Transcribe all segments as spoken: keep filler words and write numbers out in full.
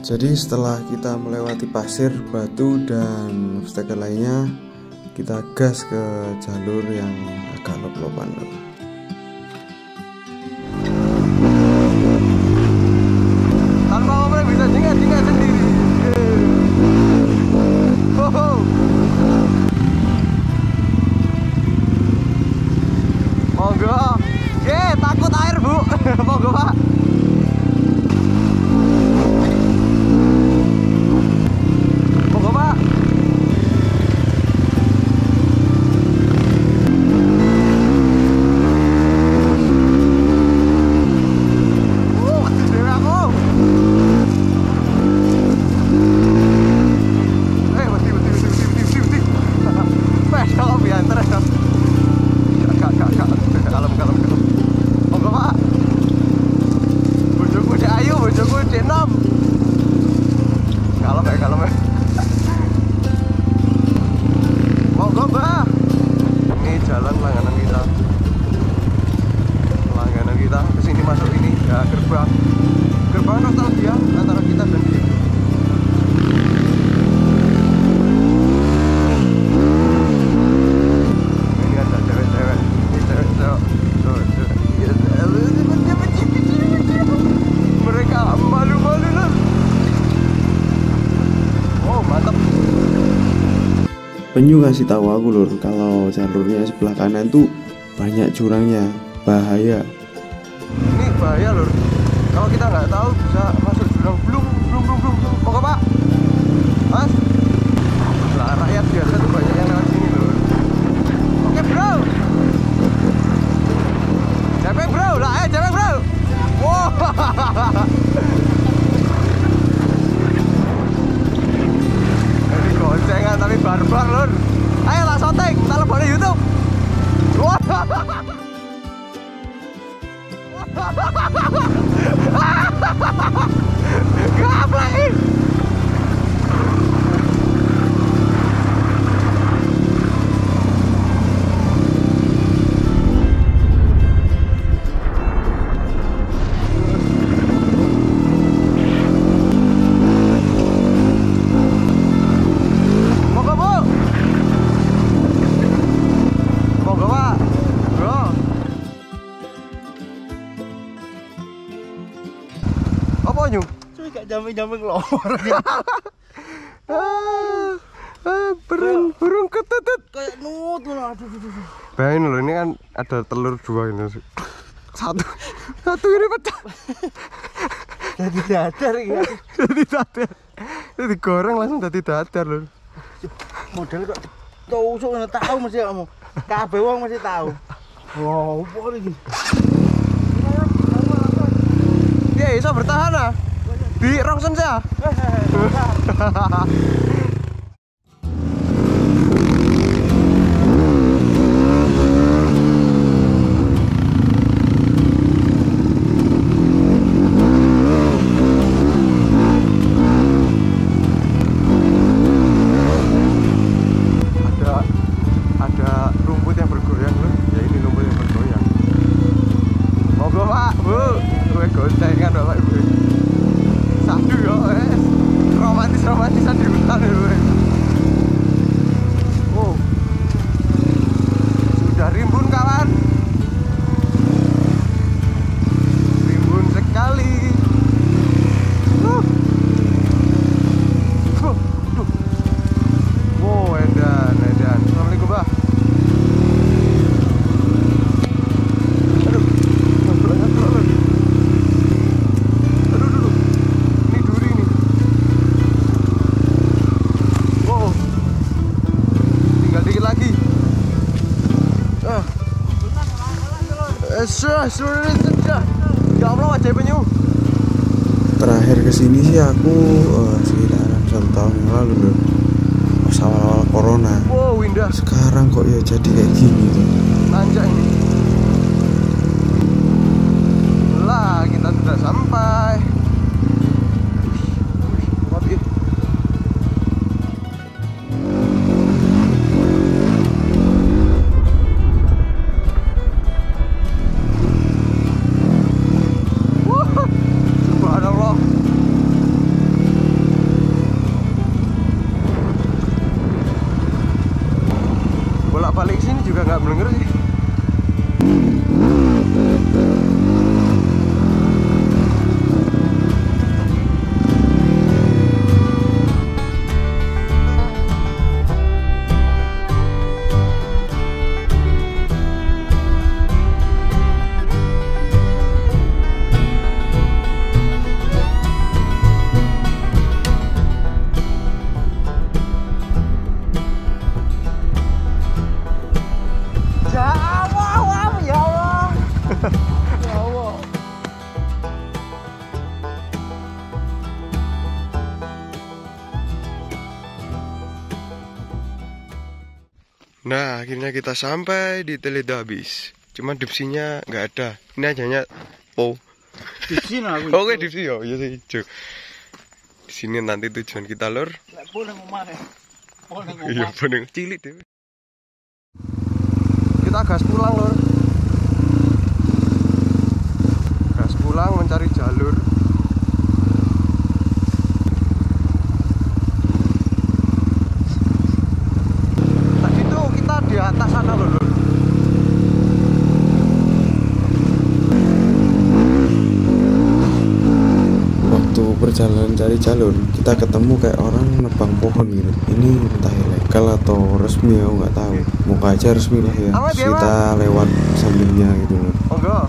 Jadi setelah kita melewati pasir, batu, dan obstacle lainnya, kita gas ke jalur yang agak lop-lopan. Tanpa ngomong bisa jengah-jengah sendiri. Wow. Monggo. Ye, takut air, Bu. Monggo, Pak. Monggo, Pak. Uh, dewe aku. Eh, mati, mati, mati, mati, mati, mati. Pes, kok biantar ya. Kak, kak, kak. Kalem, kalem, kalem. Monggo, Pak. Bojoku cek ayu, bojoku cek nom. Kalem ya, kalem ya. Monggo, Mbak. Ini jalan langganan kita. Langganan kita kesini masuk ini ya gerbang. Gerbang nostalgia antara kita dan dia. Ini ada cewek-cewek. Ini cewek-cewek. Mereka malu-malu lah. Oh, mantap. Penyu kasih tahu aku lur, kalau jalurnya sebelah kanan tuh banyak jurangnya, bahaya. Ini bahaya lur. Kalau kita nggak tahu bisa masuk jurang. Belum, belum, belum, belum, belum. Monggo, Pak. Mas. Lah rakyat biasa tuh banyak yang lewat sini lur. Oke, bro. Cepet, bro. Lah, ayo cepet, bro. Wow. Ini goncengan tapi barbar lur. Ayo lah syuting, tak lebih di YouTube. Wah. Gaplek. Monggo, Bu. Monggo, Pak. Bro. Apa nyu? Cuy gak jamin-jamin ngelor. Ah, ah, burung, burung ketutut. Kayak nut loh. Aduh, aduh, aduh. Bayangin loh, ini kan ada telur dua ini. Satu, satu ini pecah. Jadi dadar ya. Jadi dadar. Ini digoreng langsung jadi dadar loh. Model kok tusuk ngono tahu mesti kamu. Kabeh wong mesti tahu. Wow, apa iki? Ya, bisa bertahan ah. Di rongsen saya. Ada ada rumput yang bergoyang loh. Ya ini rumput yang bergoyang. Monggo, Pak, Bu. Gue goncengan Bapak Ibu. Sadu ya, eh. Romantis-romantisan di hutan ya, gue. Oh. Sudah rimbun, kawan. Rimbun sekali. Uh. Uh. Uh. Wow, edan, edan. Assalamualaikum, Mbak. Aduh. Aduh, aduh, aduh. Aduh, aduh, aduh. Ini duri nih. Wow. Tinggal dikit lagi. Ah. Eh, sudah, sudah, sudah. Ya Allah, wajah penyu. Terakhir kesini sih aku uh, sekitaran satu tahun yang lalu loh, pas awal-awal corona. Wow, indah. Sekarang kok ya jadi kayak gini tuh. Nanjak ini. Lah, kita sudah sampai. Wih, wih, Nah, akhirnya kita sampai di Teletubbies. Cuma dipsinya nggak ada. Ini hanya oh. Dipsi nah aku. Oke, dipsi yo, ya sih, Cuk. Di sini nanti tujuan kita, Lur. Lek boleh ngomah ya. Boleh ngomah. Iya, bener cilik deh. Kita gas pulang, Lur. Gas pulang mencari jalur. Tadi tuh kita di atas sana, Lur. Perjalanan cari jalur kita ketemu kayak orang nebang pohon gitu. Ini entah ilegal atau resmi, aku nggak tahu. Moga aja resmi lah ya. Terus kita lewat sampingnya gitu loh. Oh enggak.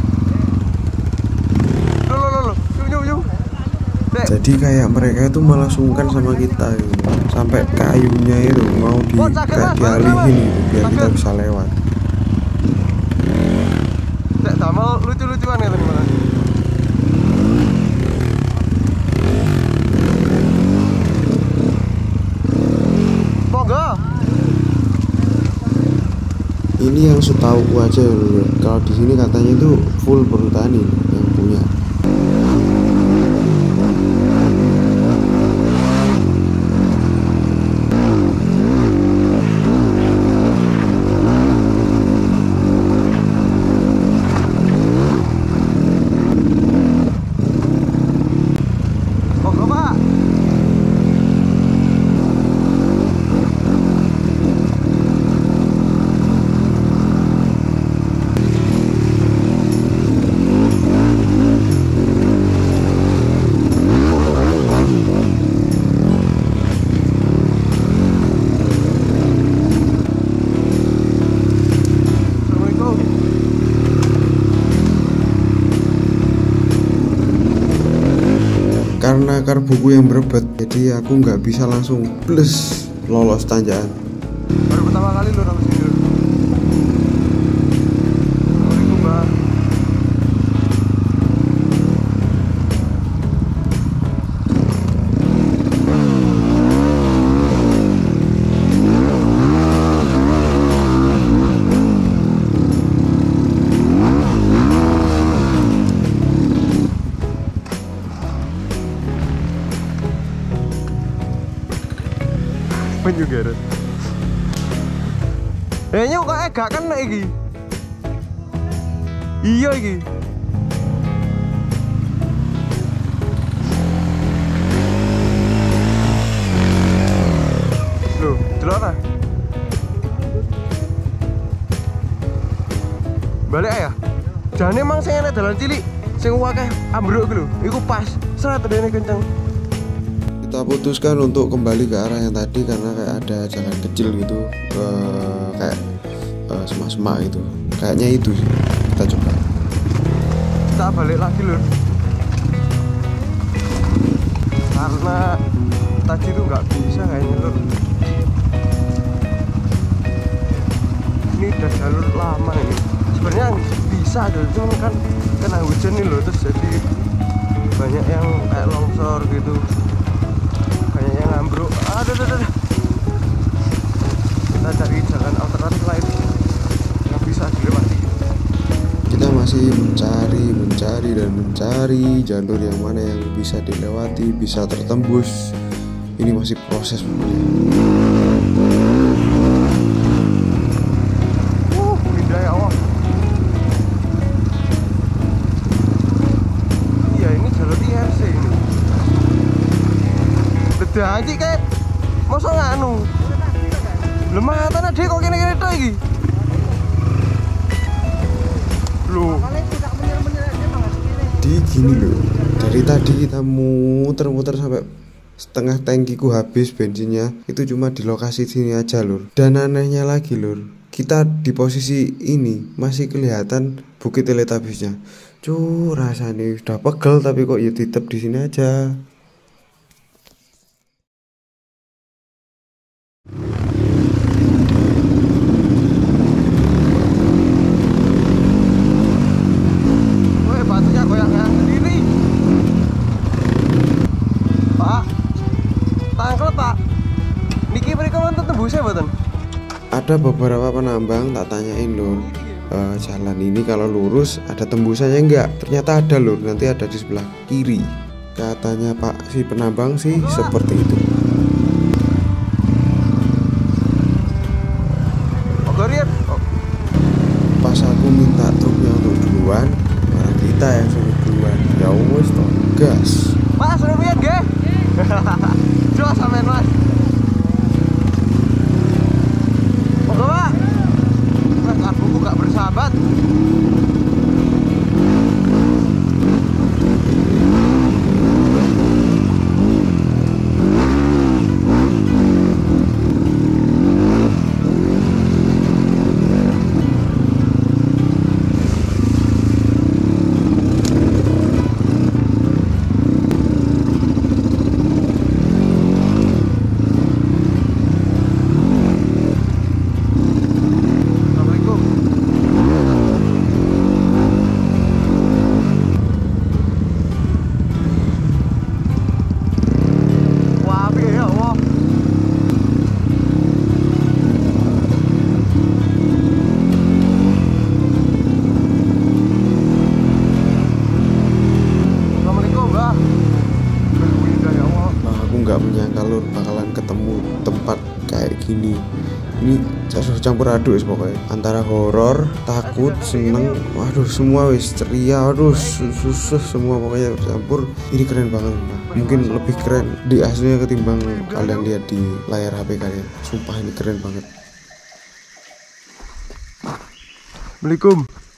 Loh loh loh. Yuk yuk. Jadi kayak mereka itu malah sungkan sama kita gitu. Sampai kayunya itu mau di kayak dialihin gitu biar kita bisa lewat. Dek damel lucu-lucuan ya teman-teman. Ini yang setahu aja loh. Kalau di sini katanya itu full perhutani yang punya. Karena akar buku yang berebet, jadi aku nggak bisa langsung plus lolos tanjakan. Baru pertama kali lu orang sini. Assalamualaikum, Mbak. Juga Ren. Kayaknya kok eh gak kena iki. Iya iki. Loh, delok ta? Balik ya? Jane emang sing enek dalan cilik, sing akeh ambruk iki lho. Iku pas, seret dene kenceng. Kita putuskan untuk kembali ke arah yang tadi karena kayak ada jalan kecil gitu, ke kayak uh, semak-semak gitu. Kayaknya itu sih. Kita coba. Kita balik lagi lur. Karena tadi tuh nggak bisa kayaknya lur. Ini udah jalur lama ini. Sebenarnya bisa aja, cuman kan kena hujan nih loh, terus jadi banyak yang kayak longsor gitu. Banyak yang ambruk. Aduh, aduh, aduh. Kita cari jalan alternatif lain yang bisa dilewati. Kita masih mencari, mencari dan mencari jalur yang mana yang bisa dilewati, bisa tertembus. Ini masih proses. Uh, indah ya Allah. Iya, ini jalur I R C ini. Janji kayak masa nganu lemah tanah deh kok kene-kene tok iki lho. Di gini loh, dari tadi kita muter-muter sampai setengah tangkiku habis bensinnya. Itu cuma di lokasi sini aja lur. Dan anehnya lagi lur, kita di posisi ini masih kelihatan bukit Teletubbiesnya. Cuh, rasanya udah pegel tapi kok ya tetep di sini aja. Ada beberapa penambang tak tanyain lur, e, jalan ini kalau lurus ada tembusannya enggak? Ternyata ada lur, nanti ada di sebelah kiri. Katanya Pak si penambang sih seperti itu. Pas aku minta truknya untuk duluan, malah kita yang suruh duluan. Ya wes toh, gas. Mas, suruh lihat nggih? Coba sampean Mas. Oke Pak. Mas, aku gak bersahabat. Nggak menyangka lur bakalan ketemu tempat kayak gini. Ini campur aduk wis pokoknya, antara horor, takut, seneng, waduh semua wis ceria, waduh susah semua pokoknya campur. Ini keren banget Pak. Mungkin lebih keren di aslinya ketimbang kalian lihat di layar H P kalian. Sumpah ini keren banget. Assalamualaikum.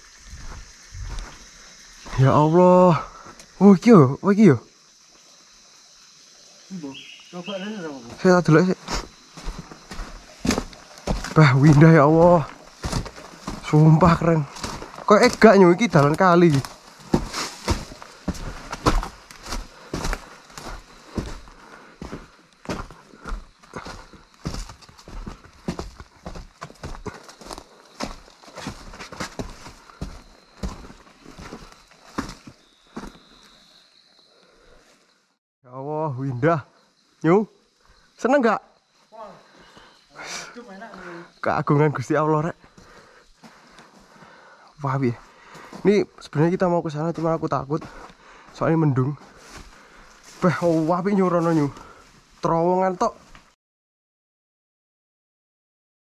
Ya Allah. Oh iki yo, oh iki yo. Coba rene apa? Saya tak delok sih. Bah, windah ya Allah. Sumpah keren. Kok egak nyu iki dalan kali. Ya Allah, windah. Nyu, seneng gak? Keagungan Gusti Allah rek. Wah, bi. Ini sebenarnya kita mau ke sana cuma aku takut soalnya mendung. Bah, oh, wapi nyurono nyu. Terowongan tok.